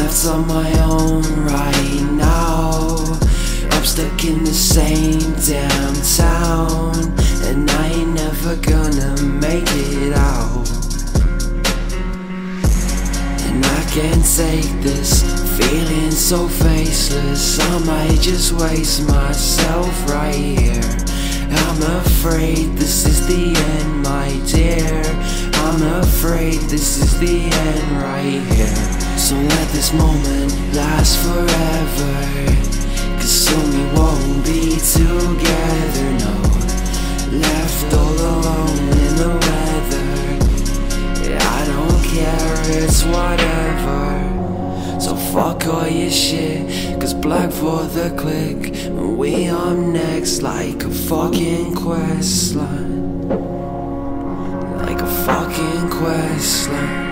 left on my own right now. I'm stuck in the same damn town, and I ain't never gonna make it out. And I can't take this feeling so faceless. I might just waste myself right here. I'm afraid this is the end, my dear. I'm afraid this is the end right here. So let this moment last forever, 'cause soon we won't be together, no. Left all alone in the weather. Yeah, I don't care, it's whatever. So fuck all your shit, 'cause black for the click. We on next like a fucking quest line. Like a fucking quest line.